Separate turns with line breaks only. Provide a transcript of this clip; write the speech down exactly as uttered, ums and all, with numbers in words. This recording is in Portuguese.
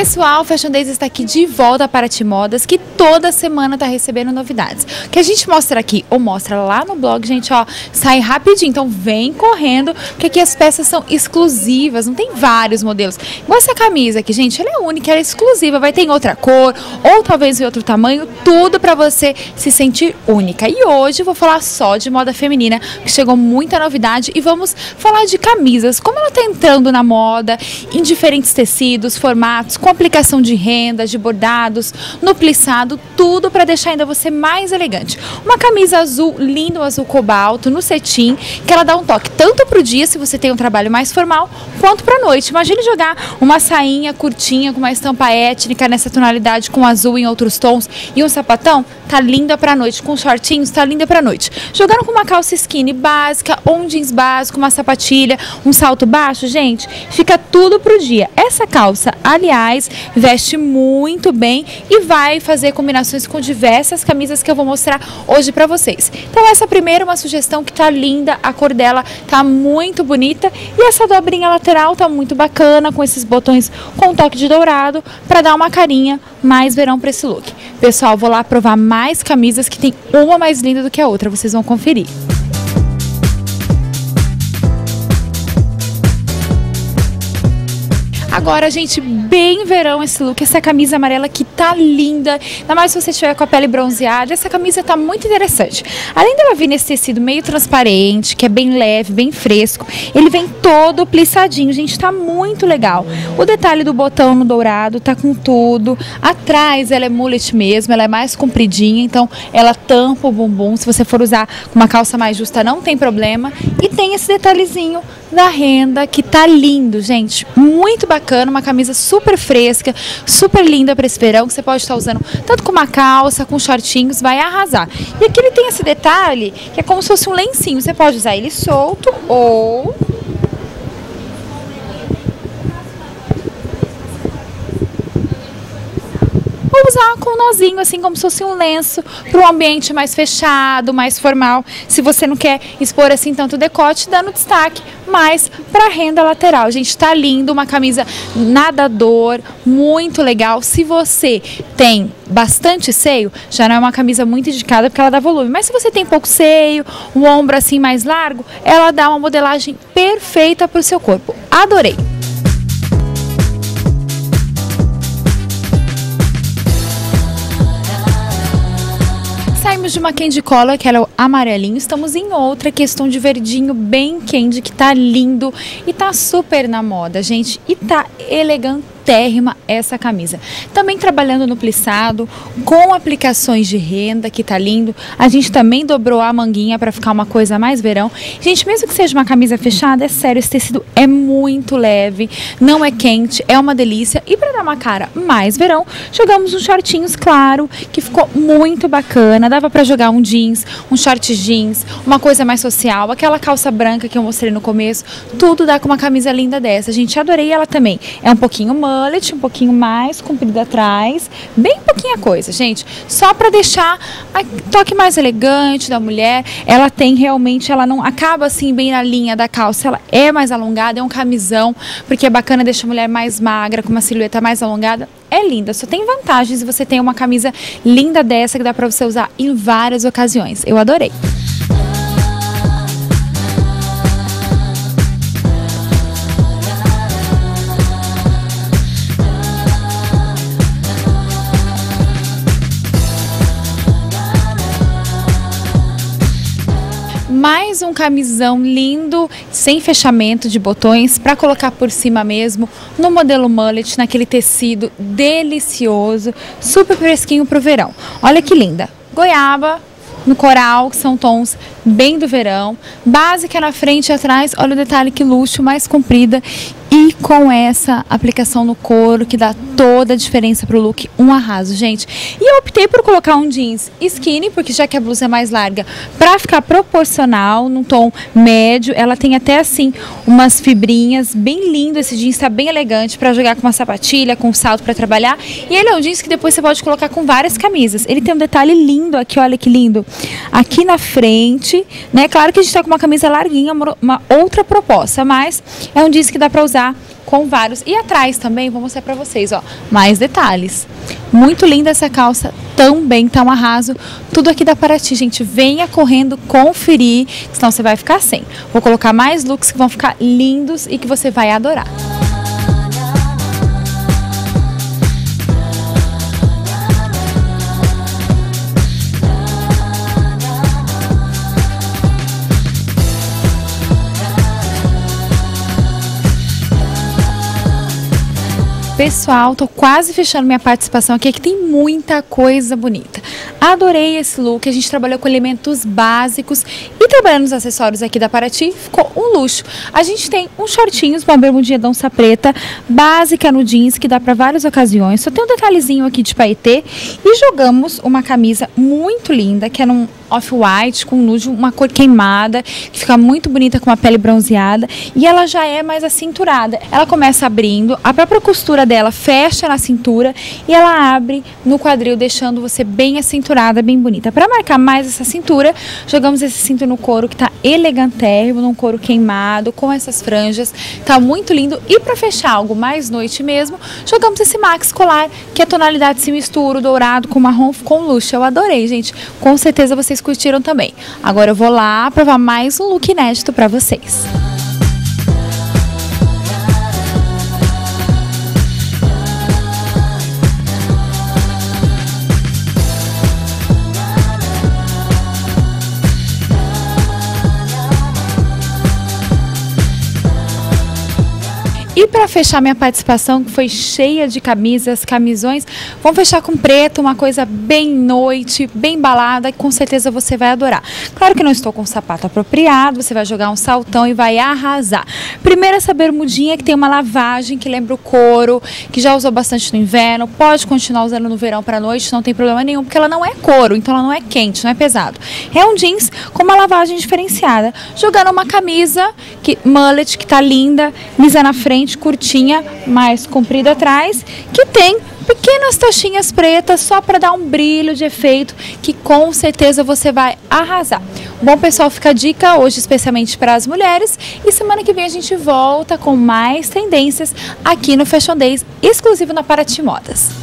Pessoal, Fashion Days está aqui de volta para Paraty Modas, que toda semana está recebendo novidades. O que a gente mostra aqui ou mostra lá no blog, gente, ó, sai rapidinho. Então vem correndo, porque aqui as peças são exclusivas, não tem vários modelos. Igual essa camisa aqui, gente, ela é única, ela é exclusiva, vai ter em outra cor, ou talvez em outro tamanho, tudo para você se sentir única. E hoje eu vou falar só de moda feminina, que chegou muita novidade, e vamos falar de camisas, como ela está entrando na moda, em diferentes tecidos, formatos, com aplicação de renda, de bordados, no plissado, tudo para deixar ainda você mais elegante. Uma camisa azul, linda, um azul cobalto, no cetim, que ela dá um toque tanto para o dia, se você tem um trabalho mais formal, quanto para a noite. Imagine jogar uma sainha curtinha com uma estampa étnica nessa tonalidade com azul em outros tons e um sapatão, tá linda para a noite. Com shortinhos, tá linda para a noite. Jogando com uma calça skinny básica ou um jeans básico, uma sapatilha, um salto baixo, gente, fica tudo pro dia. Essa calça, aliás, veste muito bem e vai fazer combinações com diversas camisas que eu vou mostrar hoje para vocês. Então essa primeira é uma sugestão que tá linda, a cor dela tá muito bonita e essa dobrinha lateral tá muito bacana, com esses botões com um toque de dourado, para dar uma carinha mais verão para esse look. Pessoal, vou lá provar mais camisas que tem uma mais linda do que a outra, vocês vão conferir. Agora, gente, bem verão esse look, essa camisa amarela que tá linda, ainda mais se você tiver com a pele bronzeada, essa camisa tá muito interessante. Além dela vir nesse tecido meio transparente, que é bem leve, bem fresco, ele vem todo plissadinho, gente, tá muito legal. O detalhe do botão no dourado tá com tudo, atrás ela é mullet mesmo, ela é mais compridinha, então ela tampa o bumbum, se você for usar com uma calça mais justa não tem problema, e tem esse detalhezinho da renda que tá lindo, gente, muito bacana, uma camisa super fresca, super linda para esse verão, que você pode estar usando tanto com uma calça, com shortinhos, vai arrasar. E aqui ele tem esse detalhe, que é como se fosse um lencinho, você pode usar ele solto ou... ou usar com um nozinho, assim como se fosse um lenço, para um ambiente mais fechado, mais formal. Se você não quer expor assim tanto decote, dando destaque mais para a renda lateral. Gente, tá lindo, uma camisa nadador, muito legal. Se você tem bastante seio, já não é uma camisa muito indicada porque ela dá volume. Mas se você tem pouco seio, um ombro assim mais largo, ela dá uma modelagem perfeita para o seu corpo. Adorei! Saímos de uma candy color, que era o amarelinho, estamos em outra questão de verdinho bem candy, que tá lindo e tá super na moda, gente, e tá elegantérrima essa camisa. Também trabalhando no plissado, com aplicações de renda, que tá lindo. A gente também dobrou a manguinha para ficar uma coisa mais verão. Gente, mesmo que seja uma camisa fechada, é sério, esse tecido é muito leve, não é quente, é uma delícia. E para dar uma cara mais verão, jogamos uns shortinhos, claro, que ficou muito bacana. Dava para jogar um jeans, um short jeans, uma coisa mais social, aquela calça branca que eu mostrei no começo, tudo dá com uma camisa linda dessa. Gente, adorei ela também. É um pouquinho mullet, um pouquinho mais comprida atrás, bem pouquinha coisa, gente. Só para deixar o toque mais elegante da mulher. Ela tem realmente, ela não acaba assim bem na linha da calça, ela é mais alongada, é um camisão, porque é bacana, deixa a mulher mais magra, com uma silhueta mais alongada. É linda, só tem vantagens e você tem uma camisa linda dessa que dá pra você usar em várias ocasiões. Eu adorei. Mais um camisão lindo, sem fechamento de botões, para colocar por cima mesmo, no modelo mullet, naquele tecido delicioso, super fresquinho pro verão. Olha que linda, goiaba no coral, que são tons bem do verão, básica na frente e atrás, olha o detalhe que luxo, mais comprida. E com essa aplicação no couro, que dá toda a diferença pro look, um arraso, gente. E eu optei por colocar um jeans skinny, porque já que a blusa é mais larga, pra ficar proporcional, num tom médio. Ela tem até assim, umas fibrinhas, bem lindo esse jeans, tá bem elegante pra jogar com uma sapatilha, com um salto pra trabalhar. E ele é um jeans que depois você pode colocar com várias camisas. Ele tem um detalhe lindo aqui, olha que lindo. Aqui na frente, né, claro que a gente tá com uma camisa larguinha, uma outra proposta, mas é um jeans que dá pra usar usar com vários. E atrás também, vou mostrar pra vocês, ó, mais detalhes. Muito linda essa calça, também tá um arraso. Tudo aqui da Paraty, gente. Venha correndo conferir, senão você vai ficar sem. Vou colocar mais looks que vão ficar lindos e que você vai adorar. Pessoal, tô quase fechando minha participação aqui, que tem muita coisa bonita. Adorei esse look, a gente trabalhou com elementos básicos e trabalhando nos acessórios aqui da Paraty, ficou um luxo. A gente tem uns shortinhos, uma bermudinha de onça preta, básica no jeans, que dá para várias ocasiões. Só tem um detalhezinho aqui de paetê e jogamos uma camisa muito linda, que é num off-white, com nude, uma cor queimada, que fica muito bonita com uma pele bronzeada, e ela já é mais acinturada. Ela começa abrindo, a própria costura dela fecha na cintura e ela abre no quadril, deixando você bem acinturada, bem bonita. Para marcar mais essa cintura, jogamos esse cinto no couro, que tá elegantérrimo, num couro queimado, com essas franjas, tá muito lindo. E para fechar algo mais noite mesmo, jogamos esse max colar, que a tonalidade se mistura, o dourado com marrom, com luxo. Eu adorei, gente. Com certeza vocês curtiram também. Agora eu vou lá provar mais um look inédito para vocês. E para fechar minha participação, que foi cheia de camisas, camisões, vamos fechar com preto, uma coisa bem noite, bem balada, que com certeza você vai adorar. Claro que não estou com o sapato apropriado, você vai jogar um saltão e vai arrasar. Primeiro, essa bermudinha que tem uma lavagem, que lembra o couro, que já usou bastante no inverno, pode continuar usando no verão para noite, não tem problema nenhum, porque ela não é couro, então ela não é quente, não é pesado. É um jeans com uma lavagem diferenciada, jogando uma camisa, que, mullet, que tá linda, lisa na frente, curtinha, mais comprida atrás, que tem pequenas taxinhas pretas só para dar um brilho de efeito, que com certeza você vai arrasar. Bom, pessoal, fica a dica hoje especialmente para as mulheres, e semana que vem a gente volta com mais tendências aqui no Fashion Days, exclusivo na Paraty Modas.